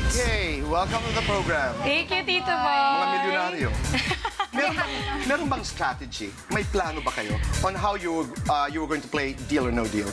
Kaye, welcome to the program. Thank you, Tito Boy. Mga milyonaryo. Meron bang strategy? May plano ba kayo on how you were going to play Deal or No Deal?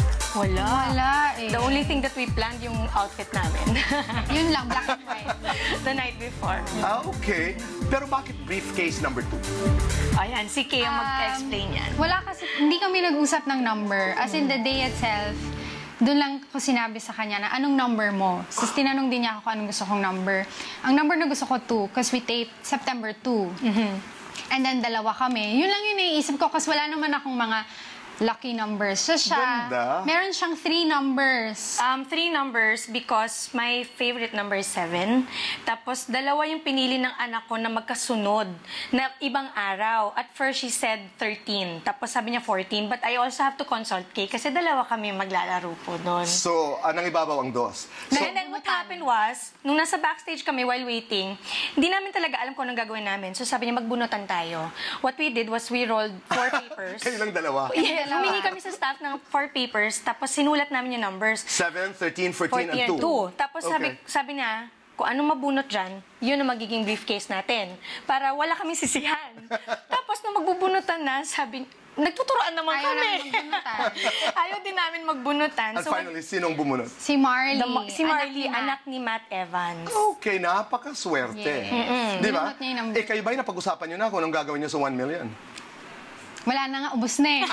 Wala eh. The only thing that we planned yung outfit namin. Yun lang, black and white. The night before. Okay. Pero bakit briefcase number 2? Ayan, si Kaye ang mag-explain yan. Wala kasi, hindi kami nag-usap ng number. As in the day itself, doon lang ko sinabi sa kanya na anong number mo. Tapos tinanong din niya ako kung anong gusto kong number. Ang number na gusto ko 2 because we taped September 2. And then dalawa kami. Yun lang yung naiisip ko kasi wala naman akong mga lucky numbers. So siya, Ganda. meron siyang 3 numbers. 3 numbers because my favorite number is 7. Tapos, dalawa yung pinili ng anak ko na magkasunod na ibang araw. At first, she said 13. Tapos, sabi niya 14. But I also have to consult Kaye kasi dalawa kami maglalaro po doon. So, anong ibabaw ang 2? So, And then, what happened was, nung nasa backstage kami while waiting, hindi namin talaga alam kung anong gagawin namin. So, sabi niya, magbunutan tayo. What we did was we rolled 4 papers. kayo lang dalawa? Yeah, humingi kami sa staff ng 4 papers, tapos sinulat namin yung numbers. 7, 13, 14, and 2. Tapos sabi niya, kung ano mabunot dyan, yun ang magiging briefcase natin. Para wala kaming sisihan. Tapos nung magbubunutan na, sabi, nagtuturoan naman Ayaw kami. namin magbunutan. Ayaw din namin magbunutan. At finally, sinong bumunot? Si Marley. Si Marley, anak ni Matt Evans. Okay, napakaswerte. Di ba? Binunot niya yung number. Kayo ba napag-usapan nyo na kung anong gagawin nyo sa 1 million? Wala na nga, ubos na eh.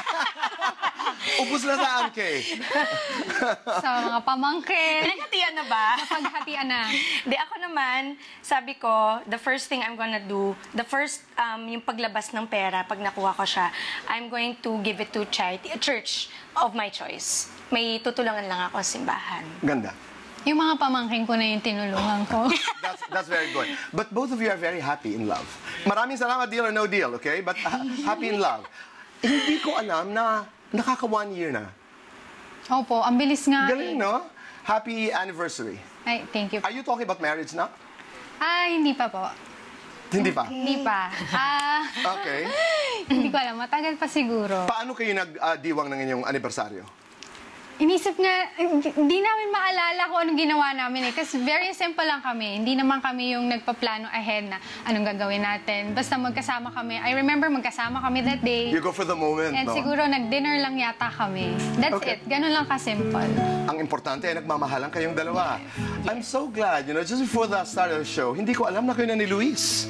Ubus na saan, Kaye? Sa mga pamangkin. Naghatian na ba? Napaghatian na. Di, ako naman, sabi ko, the first thing I'm gonna do, the first, yung paglabas ng pera, pag nakuha ko siya, I'm going to give it to charity, a church of my choice. May tutulungan lang ako sa simbahan. Ganda. Yung mga pamangkin ko na yung tinulungan ko. That's very good. But both of you are very happy in love. Maraming salamat, Deal or No Deal, okay? But happy in love. Hindi ko alam na nakaka 1 year na. Opo, ang bilis nga. Galing, no? Happy anniversary. Ay, thank you. Are you talking about marriage now? Ay, hindi pa po. Hindi pa? Hindi pa. Okay. Hindi ko alam, matagal pa siguro. Paano kayo nagdiwang ng inyong anibersaryo? Inisip nga, hindi namin maalala kung anong ginawa namin eh. Kasi very simple lang kami. Hindi naman kami yung nagpaplano ahead na anong gagawin natin. Basta magkasama kami. I remember magkasama kami that day. You go for the moment, And no? siguro nag-dinner lang yata kami. That's Okay. it. Ganun lang ka-simple. Ang importante ay nagmamahalan kayong dalawa. I'm so glad, you know, just before the start of the show, hindi ko alam na kayo na ni Luis.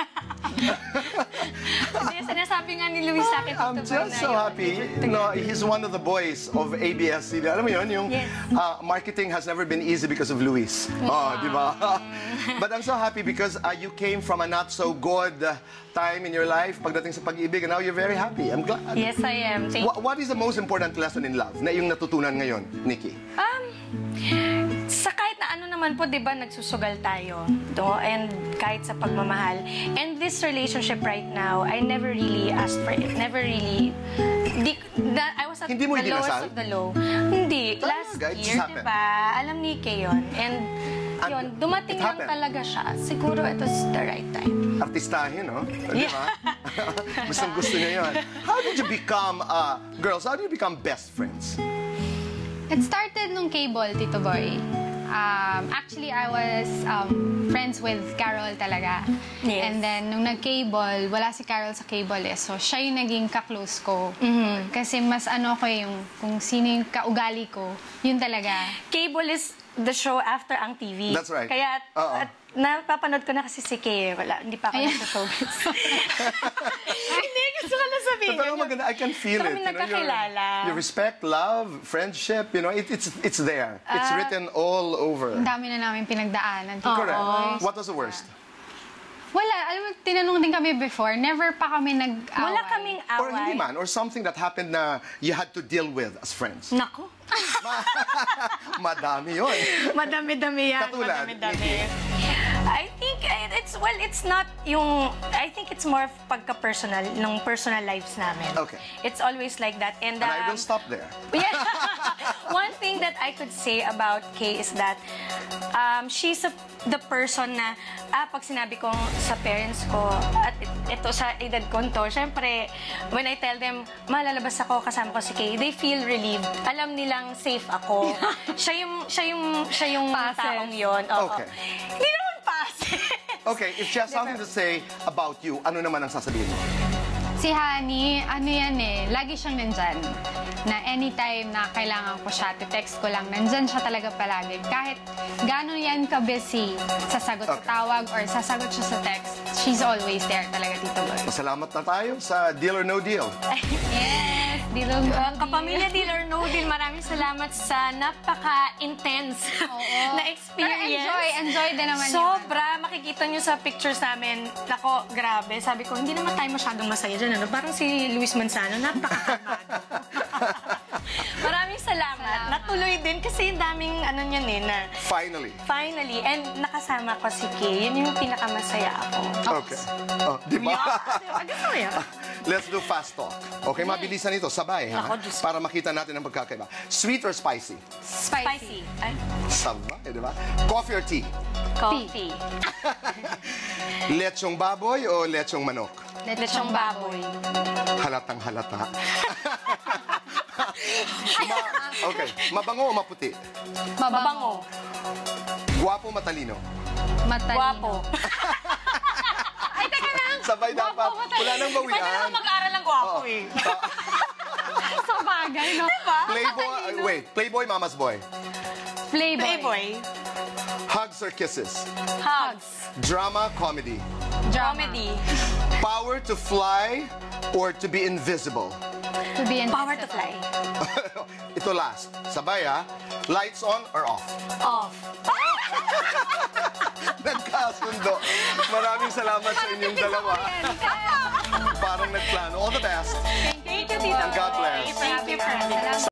Sinasabi nga ni Luis sa akin, I'm just so happy. No, he's one of the boys of ABS-CBN. Alam mo yun, yung marketing has never been easy because of Luis. Oh, di ba? But I'm so happy because you came from a not so good time in your life pagdating sa pag-ibig, and now you're very happy. I'm glad. Yes, I am. Thank you. What is the most important lesson in love na yung natutunan ngayon, Nicki? Sa kahit na ano naman po, di ba, nagsusugal tayo. And kahit sa pagmamahal. And this relationship right now, I never really asked for it. Never really. I was at Hindi mo the lowest idinasal? of the low. Hindi. Last Talaga? It just year, di happened. ba? Alam ni Kaye yun. And yun, dumating It lang happened. talaga siya. Siguro it was the right time. Artistahin, no? Di ba? Gustong gusto niya yun. How did you become, girls, how did you become best friends? It started nung cable, Tito Boy. Actually, I was friends with Carol talaga. Yes. And then, nung nag-cable, wala si Carol sa cable eh. So, siya yung naging ka-close ko. Kasi mas ano ko yung, kung sino yung kaugali ko, yun talaga. Cable is the show after ang TV. That's right. Kaya, Oo. at napapanood ko na kasi si Kaye. Wala, hindi pa ako nasa showbiz. Hindi, gusto ko lang sabihin. Pero maganda, I can feel Gusto it. kami nagkakilala. Your respect, love, friendship, you know, it's there. It's written all over. Ang dami na namin pinagdaanan. Tito Correct. Boy. What was the worst? Wala. Alam mo, tinanong din kami before. Never pa kami nag-away. Wala kaming away. Or hindi man, or something that happened na you had to deal with as friends. Nako. Madami yun. Madami-dami yan. Katulad, Madami-dami. Nicki. I think it's not yung, I think it's more of pagka-personal, ng personal lives namin. Okay. It's always like that. And I will stop there. yeah. One thing that I could say about Kaye is that she's the person na, pag sinabi ko sa parents ko, at ito sa edad ko to, syempre, when I tell them, malalabas ako, kasama ko si Kaye, they feel relieved. Alam nilang safe ako. siya yung taong yun. Okay. Hindi naman passive. Okay, if she has something to say about you, ano naman ang sasabihin mo? Si Honey, ano yan eh, lagi siyang nandyan. Na anytime na kailangan ko siya, text ko lang, nandyan siya talaga palagi. Kahit gano'n yan ka-busy, sasagot sa tawag or sasagot siya sa text, she's always there talaga, Tito Boy. Salamat na tayo sa Deal or No Deal. Yes, Deal or No Deal. Kapamilya Deal or No Deal, maraming salamat sa napaka-intense na experience. Pero enjoy din naman yun. Sobra, makikita nyo sa pictures namin. Nako, grabe. Sabi ko, hindi naman tayo masyadong masaya dyan. Ano? Parang si Luis Manzano, napakakalmado. Maraming salamat. Natuloy din kasi yung daming ano niyan eh na... Finally. Finally. And nakasama ko si Kaye. Yun yung pinakamasaya ako. Okay. Oh, di ba? Gusto mo yun? Let's do fast talk. Okay, mabilisan ito. Sabay, ha? Ako, Diyos ko. Para makita natin ang pagkakaiba. Sweet or spicy? Spicy. Ay, Sabay, di ba? Coffee or tea? coffee. Lechong baboy o lechong manok? Lechong baboy. Halatang halata. Okay, mabango o maputi? Mabango. Guwapo o matalino? Matalino. Guwapo. Ay, teka lang. Sabay dapat. Wala nang Pwede bawian. naman mag-aaral ng guwapo eh. Sa bagay, no? Playboy, mama's boy. Playboy. Playboy. Hugs or kisses? Hugs. Drama, comedy. Comedy. Power to fly or to be invisible? To be invisible. Power to fly. Ito last. Sabay, ha? Lights on or off? Off. Nagkasundo. Maraming salamat sa inyong dalawa. Parang nagplano. All the best. Thank you, Tito. God bless. Thank you for having us.